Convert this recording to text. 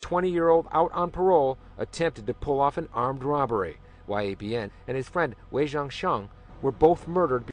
20-year-old out on parole attempted to pull off an armed robbery. YABN and his friend Wei Zhangsheng were both murdered